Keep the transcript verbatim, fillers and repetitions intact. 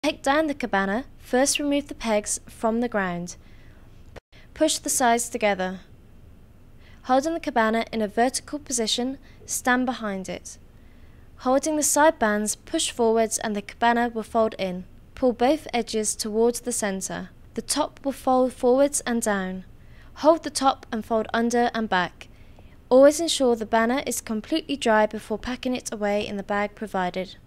take down the cabana, first remove the pegs from the ground. Push the sides together. Holding the cabana in a vertical position, stand behind it. Holding the side bands, push forwards and the cabana will fold in. Pull both edges towards the centre. The top will fold forwards and down. Hold the top and fold under and back. Always ensure the banner is completely dry before packing it away in the bag provided.